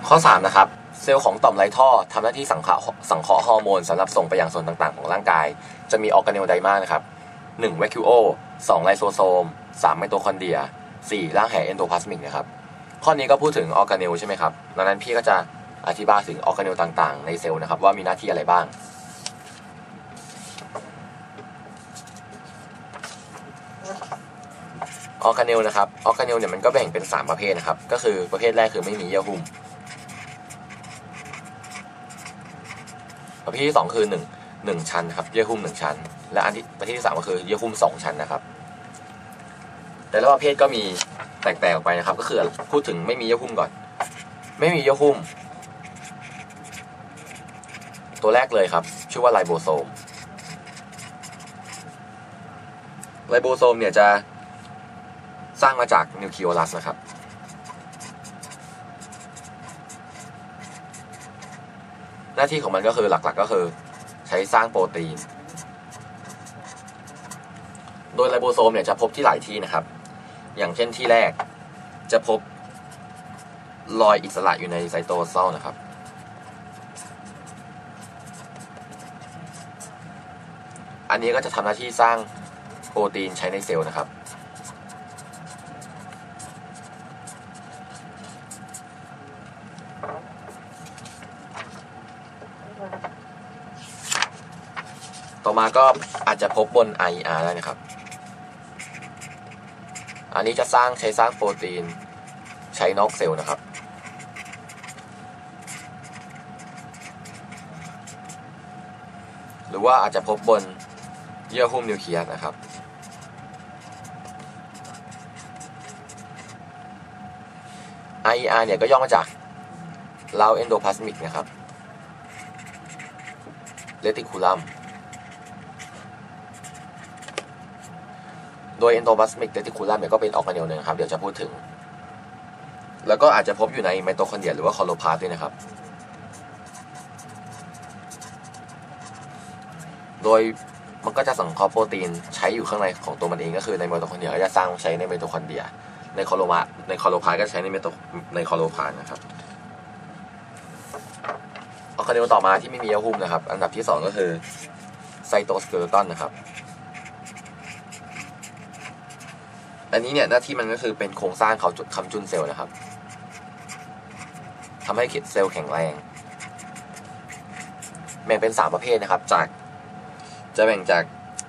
ข้อ3นะครับเซลล์ของต่อมไรท่อทำหน้าที่สังเคราะห์ฮอร์โมนสำหรับส่งไปยังส่วนต่างๆของร่างกายจะมีออร์แกเนลไดมานะครับ1แวคิโอ2ไลโซโซม3ไมโตคอนเดรีย4ร่างแหเอนโดพลาสมิกนะครับข้อนี้ก็พูดถึงออร์แกเนลใช่ไหมครับดังนั้นพี่ก็จะอธิบายถึงออร์แกเนลต่างๆในเซลล์นะครับว่ามีหน้าที่อะไรบ้างออร์แกเนลนะครับออร์แกเนลเนี่ยมันก็แบ่งเป็น3ประเภทนะครับก็คือประเภทแรกคือไม่มีเยื่อหุ้มประเภทที่2คือ1ชั้นครับเยื่อหุ้ม1ชั้นและประเภทที่3ก็คือเยื่อหุ้ม2ชั้นนะครับแต่ละประเภทก็มีแตกต่างออกไปนะครับก็คือพูดถึงไม่มีเยื่อหุ้มก่อนไม่มีเยื่อหุ้มตัวแรกเลยครับชื่อว่าไลโบโซมไลโบโซมเนี่ยจะสร้างมาจากนิวคลีโอลัสนะครับหน้าที่ของมันก็คือหลักๆก็คือใช้สร้างโปรตีนโดยไลโบโซมเนี่ยจะพบที่หลายที่นะครับอย่างเช่นที่แรกจะพบรอยอิสระอยู่ในไซโตโซลนะครับอันนี้ก็จะทำหน้าที่สร้างโปรตีนใช้ในเซลล์นะครับต่อมาก็อาจจะพบบน IER ได้นะครับอันนี้จะใช้สร้างโปรตีนใช้นอกเซลล์นะครับหรือว่าอาจจะพบบนเยื่อหุ้มนิวเคลียสนะครับIER เนี่ยก็ย่อมาจาก Round Endoplasmic นะครับ Reticulum โดย Endoplasmic Reticulum เนี่ยก็เป็นออร์แกเนลนึงครับเดี๋ยวจะพูดถึงแล้วก็อาจจะพบอยู่ในไมโตคอนเดรียหรือว่าคลอโรพลาสต์ด้วยนะครับโดยมันก็จะสังเคราะห์โปรตีนใช้อยู่ข้างในของตัวมันเองก็คือในไมโตคอนเดรียก็จะสร้างใช้ในไมโตคอนเดรียในคลอโรพลาสต์ก็ใช้ในคลอโรพลาสต์นะครับออร์แกเนลต่อมาที่ไม่มีเยื่อหุ้มนะครับอันดับที่2ก็คือไซโตสเคเลตันนะครับอันนี้เนี่ยหน้าที่มันก็คือเป็นโครงสร้างเขาค้ำจุนเซลล์นะครับทำให้เซลล์แข็งแรงแบ่งเป็น3ประเภทนะครับจะแบ่งจาก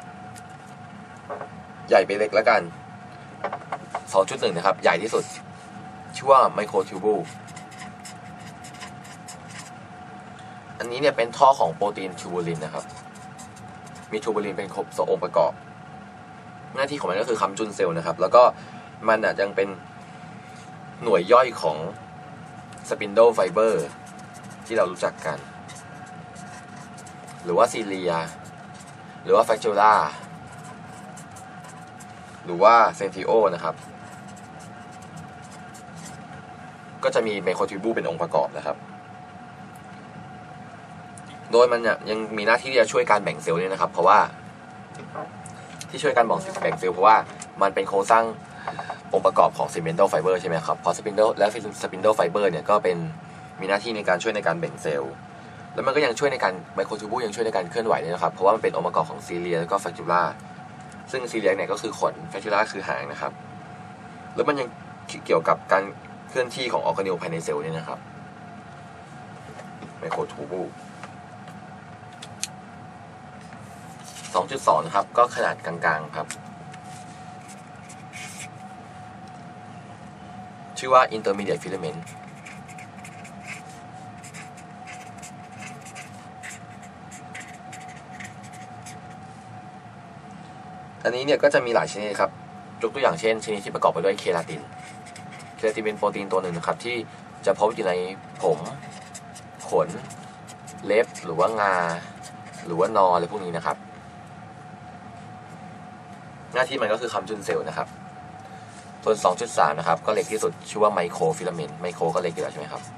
ใหญ่ไปเล็กแล้วกัน 2.1 นะครับใหญ่ที่สุดชื่อว่าไมโครทิวบูลอันนี้เนี่ยเป็นท่อของโปรตีนทิวบูลินนะครับมีทิวบูลินเป็นครบ2องค์ประกอบหน้าที่ของมันก็คือค้ำจุนเซลล์นะครับแล้วก็มันยังเป็นหน่วยย่อยของสปินโดลไฟเบอร์ที่เรารู้จักกันหรือว่าซีเลียหรือว่าแฟคจูล่าหรือว่าเซนทิโอนะครับก็จะมีไมโครทิวบูลเป็นองค์ประกอบนะครับโดยมันยังมีหน้าที่ที่จะช่วยการแบ่งเซลล์ด้วยนะครับเพราะว่าที่ช่วยการแบ่งเซลล์เพราะว่ามันเป็นโครงสร้างองค์ประกอบของสปินโดลไฟเบอร์ใช่ไหมครับพอสปินโดลไฟเบอร์เนี่ยก็มีหน้าที่ในการช่วยในการแบ่งเซลล์แล้วมันก็ยังช่วยในการไมโครทิวบูลยังช่วยในการเคลื่อนไหวด้วยนะครับเพราะว่ามันเป็นองค์ประกอบของซีเลียแล้วก็แฟคจูล่าซึ่งซีเลียเนี่ยก็คือขนแฟคจูล่าคือหางนะครับแล้วมันยังเกี่ยวกับการเคลื่อนที่ของออร์แกเนลภายในเซลล์นี่นะครับไมโครทิวบูล 2.2 นะครับก็ขนาดกลางๆครับชื่อว่า intermediate filament อันนี้เนี่ยก็จะมีหลายชนิดครับยกตัวอย่างเช่นชนิดที่ประกอบไปด้วยเคราตินเป็นโปรตีนตัวหนึ่งนะครับที่จะพบอยู่ในผมขนเล็บหรือว่างาหรือว่านออะไรพวกนี้นะครับหน้าที่มันก็คือค้ำจุนเซลล์นะครับส่วน 2.3 นะครับก็เล็กที่สุดชื่อว่าไมโครฟิลาเมนต์ไมโครก็เล็กอยู่แล้วใช่ไหมครับ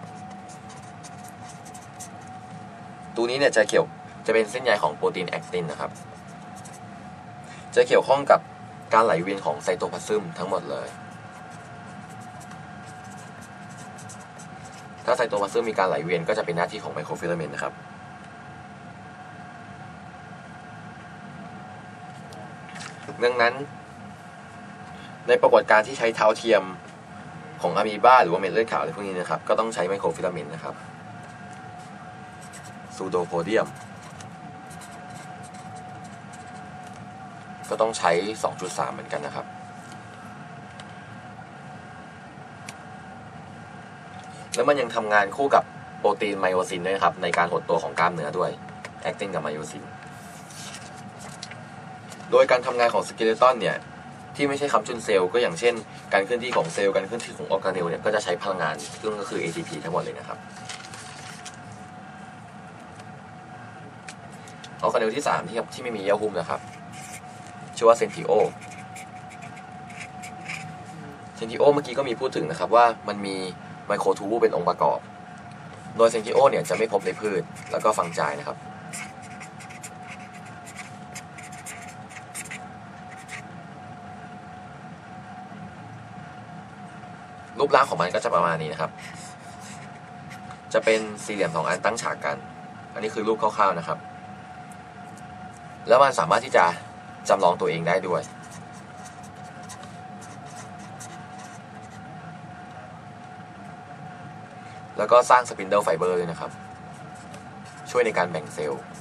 ตัวนี้เนี่ยจะเป็นเส้นใยของโปรตีนแอคตินนะครับจะเกี่ยวข้องกับการไหลเวียนของไซโตพลาซึมทั้งหมดเลยทาไซโตพลาซึมมีการไหลเวียนก็จะเป็นหน้าที่ของไมโครฟิลาเมนต์นะครับดังนั้นในปรากฏการณ์ที่ใช้เท้าเทียมของอะมีบาหรือว่าเม็ดเลือดขาวอะไรพวกนี้นะครับก็ต้องใช้ไมโครฟิลาเมนต์นะครับซูโดโพเดียมก็ต้องใช้ 2.3 เหมือนกันนะครับแล้วมันยังทำงานคู่กับโปรตีนไมโอซินด้วยครับในการหดตัวของกล้ามเนื้อด้วย acting กับไมโอซินโดยการทำงานของสเกเลตันเนี่ยที่ไม่ใช่คำจุนเซลล์ก็อย่างเช่นการเคลื่อนที่ของเซลล์การเคลื่อนที่ของออร์แกเนลเนี่ยก็จะใช้พลังงานซึ่งก็คือ ATP ทั้งหมดเลยนะครับออร์แกเนลที่3ที่ไม่มีเยื่อหุ้มนะครับชื่อว่าเซนทิโอเมื่อกี้ก็มีพูดถึงนะครับว่ามันมีไมโครทูบูเป็นองค์ประกอบโดยเซนทิโอเนี่ยจะไม่พบในพืชแล้วก็ฟังไจนะครับรูปร่างของมันก็จะประมาณนี้นะครับจะเป็นสี่เหลี่ยม2 อันตั้งฉากกันอันนี้คือรูปคร่าวๆนะครับแล้วมันสามารถที่จะจำลองตัวเองได้ด้วยแล้วก็สร้างสปินเดิลไฟเบอร์ด้วยนะครับช่วยในการแบ่งเซลล์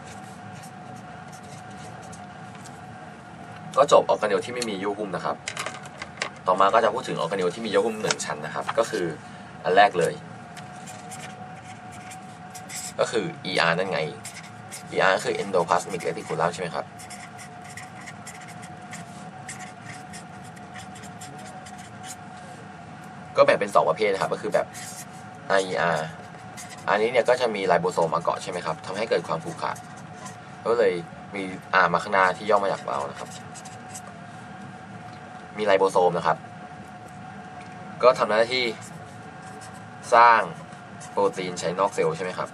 ก็จบออร์แกเนลที่ไม่มีเยื่อหุ้มนะครับต่อมาก็จะพูดถึงออร์แกเนลที่มีเยื่อหุ้ม1 ชั้นนะครับก็คืออันแรกเลยก็คือ ER นั่นไง ER ก็คือ endoplasmic reticulum ใช่ไหมครับก็แบ่งเป็น2 ประเภทนะครับก็คือแบบ IER อันนี้เนี่ยก็จะมีไลโบโซมมาเกาะใช่ไหมครับทำให้เกิดความผูกขาดก็เลยมี R มาข้างหน้าที่ย่อมาจากเรานะครับมีไลโบโซมนะครับก็ทำหน้าที่สร้างโปรตีนใช้นอกเซลล์ใช่ไหมครับ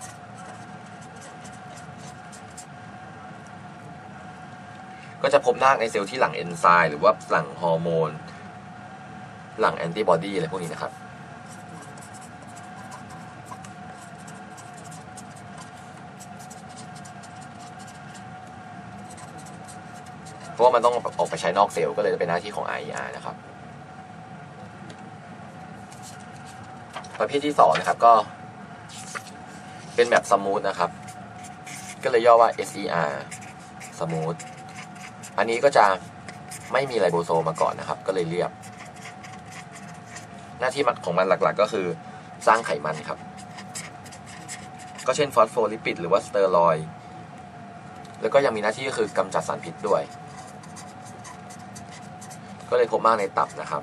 ก็จะพบมากในเซลล์ที่หลั่งเอนไซม์หรือว่าหลั่งฮอร์โมนหลั่งแอนติบอดีอะไรพวกนี้นะครับเพราะว่ามันต้องออกไปใช้นอกเซลล์ก็เลยเป็นหน้าที่ของ IER นะครับประเภทที่2นะครับก็เป็นแบบสมูทนะครับก็เลยย่อว่า SER สมูทอันนี้ก็จะไม่มีไลโบโซมมาก่อนนะครับก็เลยเรียบหน้าที่ของมันหลักๆก็คือสร้างไขมันครับก็เช่นฟอสโฟลิปิดหรือว่าสเตอรอยด์แล้วก็ยังมีหน้าที่ก็คือกำจัดสารพิษด้วยก็เลยพบมากในตับนะครับ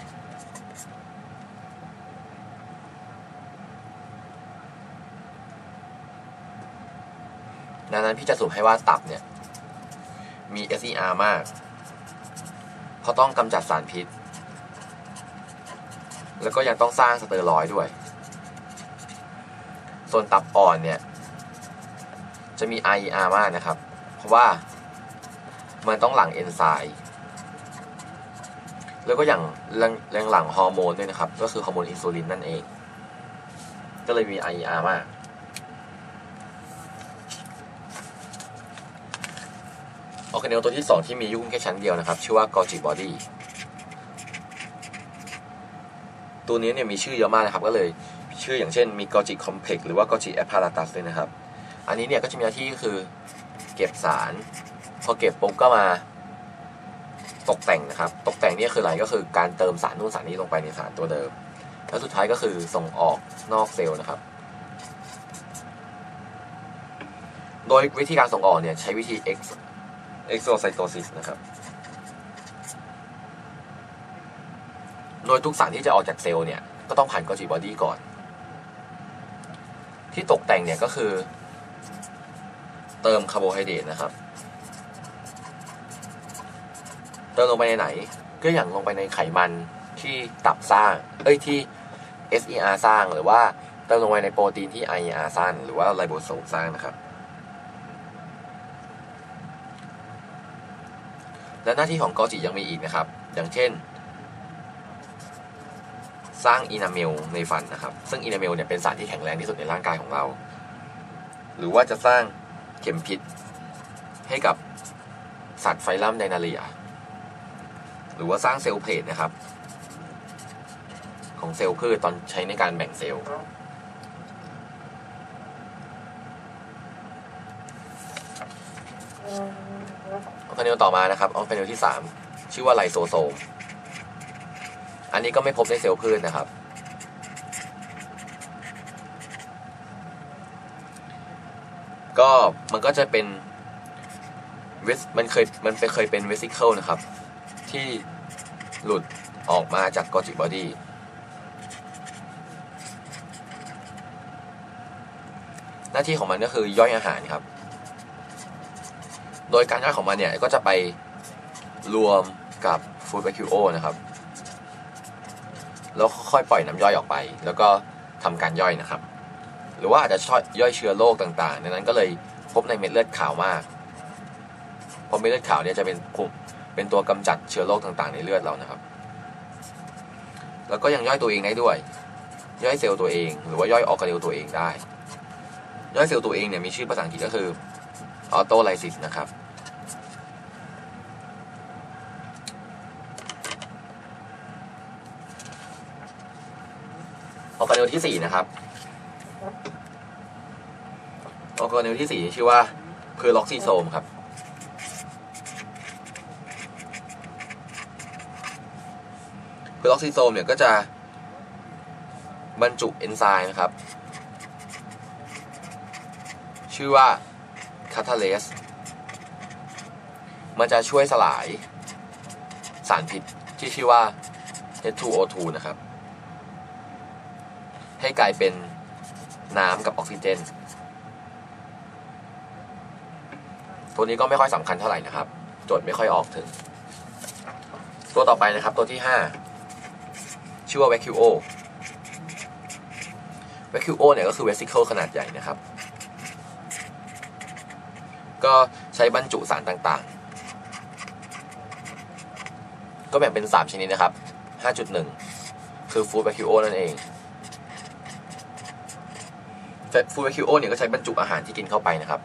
ดังนั้นพี่จะสรุปให้ว่าตับเนี่ยมี SER มากเพราะต้องกำจัดสารพิษแล้วก็ยังต้องสร้างสเตอรอยด์ด้วยส่วนตับอ่อนเนี่ยจะมี IER มากนะครับเพราะว่ามันต้องหลั่งเอนไซม์แล้วก็อย่างหลั่งฮอร์โมนด้วยนะครับก็คือฮอร์โมนอินซูลินนั่นเองก็เลยมี IER มากออร์แกเนลตัวที่2ที่มีเยื่อหุ้มแค่ชั้นเดียวนะครับชื่อว่า Golgi body ตัวนี้เนี่ยมีชื่อเยอะมากนะครับก็เลยชื่ออย่างเช่นมี Golgi complex หรือว่า Golgi apparatus ด้วยนะครับอันนี้เนี่ยก็จะมีหน้าที่ก็คือเก็บสารพอเก็บปุ๊บก็มาตกแต่งนะครับตกแต่งนี่คืออะไรก็คือการเติมสารนู่นสารนี้ลงไปในสารตัวเดิมแล้วสุดท้ายก็คือส่งออกนอกเซลล์นะครับโดยวิธีการส่งออกเนี่ยใช้วิธีexocytosis นะครับโดยทุกสารที่จะออกจากเซลล์เนี่ยก็ต้องผ่าน Golgi body ก่อนที่ตกแต่งเนี่ยก็คือเติมคาร์โบไฮเดรตนะครับเติมลงไปในไหนก็อย่างลงไปในไขมันที่ตับสร้างที่ SER สร้างหรือว่าเติมลงไปในโปรตีนที่ IER สร้างหรือว่าไลโบโซมสร้างนะครับและหน้าที่ของกอจิยังมีอีกนะครับอย่างเช่นสร้างอินาเมลในฟันนะครับซึ่งอินาเมลเนี่ยเป็นสารที่แข็งแรงที่สุดในร่างกายของเราหรือว่าจะสร้างเข็มพิษให้กับสัตว์ไฟลัมไดนาเรียหรือว่าสร้างเซลล์เพลทนะครับของเซลล์พืชตอนใช้ในการแบ่งเซลล์ออร์แกเนลต่อมานะครับออร์แกเนลที่3ชื่อว่าไลโซโซมอันนี้ก็ไม่พบในเซลล์พืชนะครับก็มันก็จะเป็นมันเคยเป็นเวสิเคิลนะครับที่หลุดออกมาจากกอจิบอดี้หน้าที่ของมันก็คือย่อยอาหารครับโดยการย่อยของมันเนี่ยก็จะไปรวมกับฟู้ดแวคิโอนะครับแล้วค่อยปล่อยน้ำย่อยออกไปแล้วก็ทำการย่อยนะครับหรือว่าอาจจะย่อยเชื้อโรคต่างๆดังนั้นก็เลยพบในเม็ดเลือดขาวมากเพราะเม็ดเลือดขาวเนี่ยจะเป็นตัวกำจัดเชื้อโรคต่างๆในเลือดเรานะครับแล้วก็ยังย่อยตัวเองได้ด้วยย่อยเซลล์ตัวเองหรือว่าย่อยออร์แกเนลตัวเองได้ย่อยเซลล์ตัวเองเนี่ยมีชื่อภาษาอังกฤษก็คือออโตไลซิสนะครับออร์แกเนลที่4นะครับออร์แกเนลที่4ชื่อว่าเพอร์ล็อกซิโซมครับเพอร์ล็อกซิโซมเนี่ยก็จะบรรจุเอนไซม์นะครับชื่อว่าคาทาเลสมันจะช่วยสลายสารพิษที่ชื่อว่า H2O2 นะครับให้กลายเป็นน้ำกับออกซิเจนตัวนี้ก็ไม่ค่อยสำคัญเท่าไหร่นะครับจดไม่ค่อยออกถึงตัวต่อไปนะครับตัวที่5ชื่อว่า vacuo เนี่ยก็คือ vesicle ขนาดใหญ่นะครับก็ใช้บรรจุสารต่างๆก็แบ่งเป็น3ชนิดนะครับ 5.1 คือ food vacuo นั่นเองfood vacuo เนี่ยก็ใช้บรรจุอาหารที่กินเข้าไปนะครับ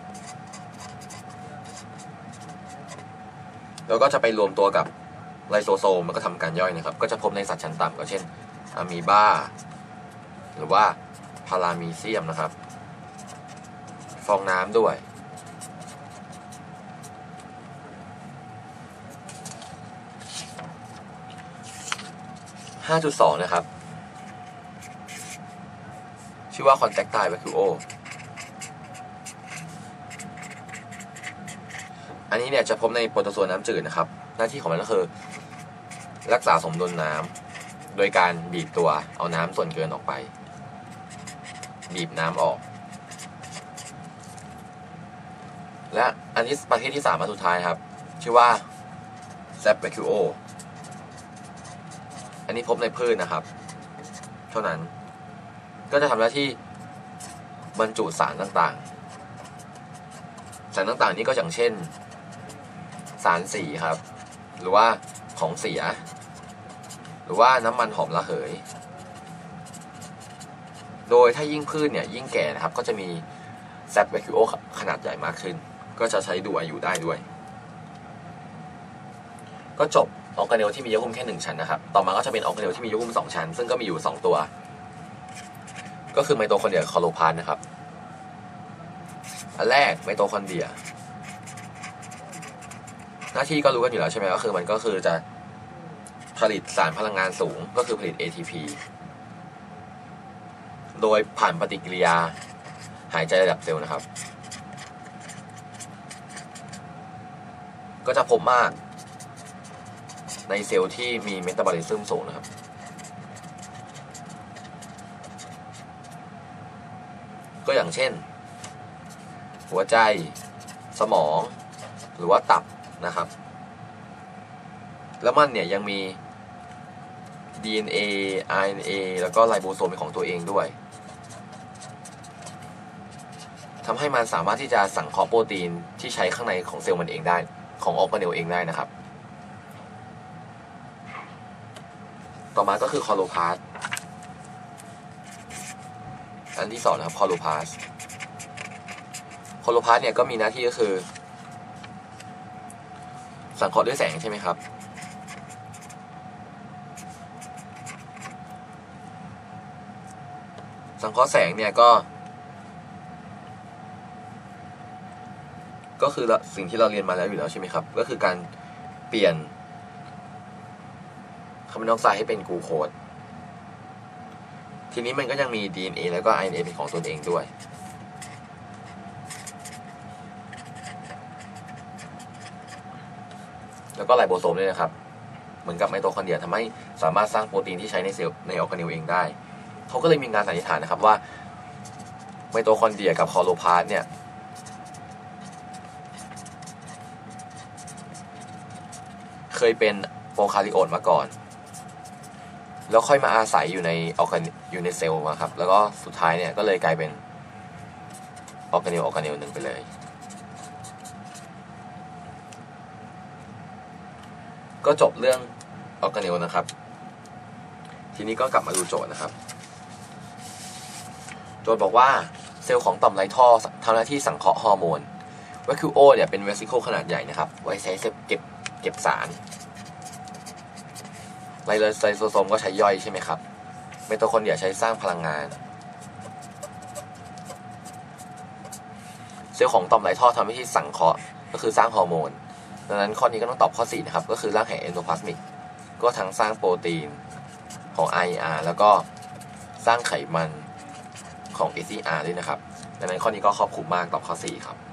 แล้วก็จะไปรวมตัวกับไลโซโซมมันก็ทำการย่อยนะครับก็จะพบในสัตว์ชั้นต่ำก็เช่นอะมีบาหรือว่าพารามีเซียมนะครับฟองน้ำด้วย5.2 นะครับชื่อว่า contractile vacuo อันนี้เนี่ยจะพบในโปรโตโซวาน้ำจืดนะครับหน้าที่ของมันก็คือรักษาสมดุลน้ำโดยการบีบตัวเอาน้ำส่วนเกินออกไปบีบน้ำออกและอันนี้ประเภทที่3มาสุดท้ายครับชื่อว่า Zap vacuo อันนี้พบในพืชนะครับเท่านั้นก็จะทำหน้าที่บรรจุสารต่างๆนี้ก็อย่างเช่นสารสีครับหรือว่าของเสียหรือว่าน้ำมันหอมระเหยโดยถ้ายิ่งพืชเนี่ยยิ่งแก่นะครับก็จะมีแซปแวคิโอขนาดใหญ่มากขึ้นก็จะใช้ดูอายุได้ด้วยก็จบออร์แกเนลที่มีเยื่อหุ้มแค่1ชั้นนะครับต่อมาก็จะเป็นออร์แกเนลที่มีเยื่อหุ้ม2ชั้นซึ่งก็มีอยู่2ตัวก็คือไมโตคอนเดรียคลอโรพลาสต์นะครับอันแรกไมโตคอนเดรียหน้าที่ก็รู้กันอยู่แล้วใช่ไหมก็คือมันก็คือจะผลิตสารพลังงานสูงก็คือผลิต ATP โดยผ่านปฏิกิริยาหายใจระดับเซลล์นะครับก็จะพบมากในเซลล์ที่มีเมตาบอลิซึมสูงนะครับก็อย่างเช่นหัวใจสมองหรือว่าตับนะครับแล้วมันเนี่ยยังมี DNA RNA แล้วก็ไลโบโซมเป็นของตัวเองด้วยทำให้มันสามารถที่จะสังเคราะห์โปรตีนที่ใช้ข้างในของเซลล์มันเองได้ของออร์แกเนลเองได้นะครับต่อมาก็คือคลอโรพลาสต์อันที่2นะครับคลอโรพลาสต์เนี่ยก็มีหน้าที่ก็คือสังเคราะห์ด้วยแสงใช่ไหมครับสังเคราะห์แสงเนี่ยก็คือสิ่งที่เราเรียนมาแล้วอยู่แล้วใช่ไหมครับก็คือการเปลี่ยนคาร์บอนไดออกไซด์ให้เป็นกลูโคสทีนี้มันก็ยังมี DNA แล้วก็ RNA เป็นของตนเองด้วยแล้วก็ไลโบโซมด้วยนะครับเหมือนกับไมโตคอนเดรียทำให้สามารถสร้างโปรตีนที่ใช้ในเซลล์ในออร์แกเนลเองได้เขาก็เลยมีการสันนิษฐานนะครับว่าไมโตคอนเดรียกับคลอโรพลาสต์เนี่ยเคยเป็นโปรคาริโอตมาก่อนแล้วค่อยมาอาศัยอยู่ในเซลล์ครับแล้วก็สุดท้ายเนี่ยก็เลยกลายเป็นออร์แกเนลหนึ่งไปเลยก็จบเรื่องออร์แกเนลนะครับทีนี้ก็กลับมาดูโจทย์นะครับโจทย์บอกว่าเซลล์ของต่อมไรท่อทำหน้าที่สังเคราะห์ฮอร์โมนวาคิโอเนี่ยเป็นเวสิเคิลขนาดใหญ่นะครับไว้ใช้เก็บสารไลโซโซมก็ใช้ย่อยใช่ไหมครับไมโตคอนเดรียใช้สร้างพลังงานเซลล์ของต่อมไรท่อทำหน้าที่สังเคราะห์ก็คือสร้างฮอร์โมนดังนั้นข้อนี้ก็ต้องตอบข้อ4นะครับก็คือร่างแห่งเอนโดพลาสมิกก็ทั้งสร้างโปรตีนของ IER แล้วก็สร้างไขมันของ ACR ด้วยนะครับดังนั้นข้อนี้ก็ครอบคลุมมากตอบข้อ4ครับ